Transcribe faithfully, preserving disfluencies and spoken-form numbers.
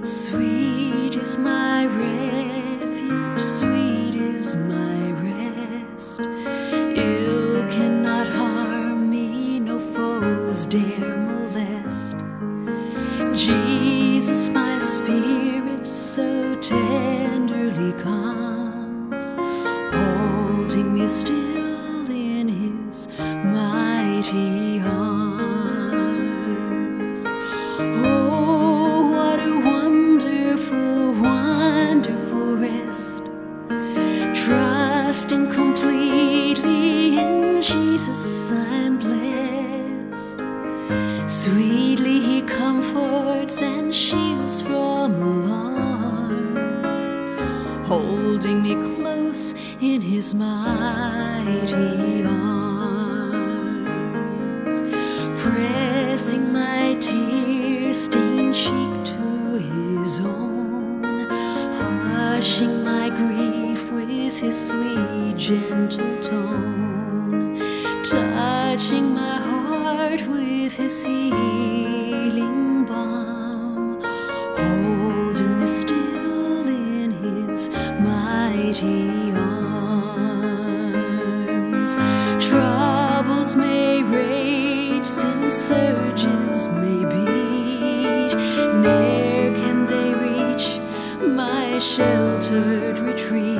Sweet is my refuge, sweet is my rest. Ill cannot harm me, no foes dare molest. Jesus, my spirit so tenderly calms, holding me still in his mighty arms. Oh, what a wonderful, wonderful rest, trusting completely in Jesus I'm blessed. Sweetly he comforts and shields from alarms, holding me close in his mighty arms, pressing my tear-stained cheek to his own, hushing my grief with his sweet gentle tone, touching my heart with his healing balm, holding me still in his mighty arms. Troubles may rage, sin surges may beat, ne'er can they reach my sheltered retreat.